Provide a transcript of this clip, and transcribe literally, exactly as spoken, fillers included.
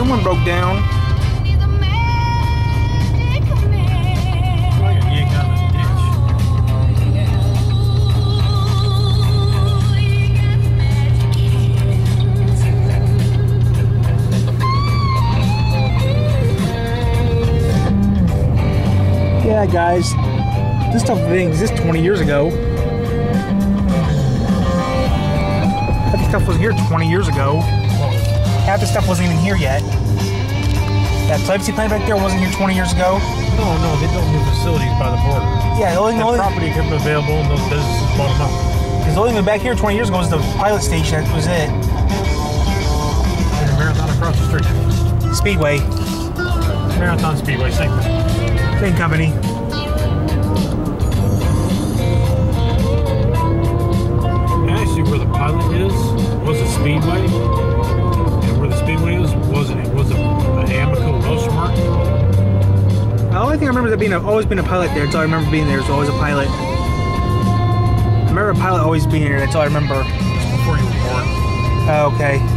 someone broke down. Yeah, guys, this stuff didn't exist twenty years ago. This stuff was here twenty years ago. Half the stuff wasn't even here yet. That privacy plant back there wasn't here twenty years ago. No, no, they built new facilities by the border. Yeah, the only, that only property became available and those businesses bought them up. Because the only thing back here twenty years ago was the pilot station. That was it. And a Marathon across the street. Speedway. Marathon Speedway, same thing. Same company. Actually, where the pilot is was a Speedway, and where the Speedway is wasn't it? Was a, an Amoco Welsh mark. The only thing I remember is there being a, always been a pilot there. That's all I remember being there. There's always a pilot. I remember a pilot always being here. That's all I remember. Before you were born. Oh, okay.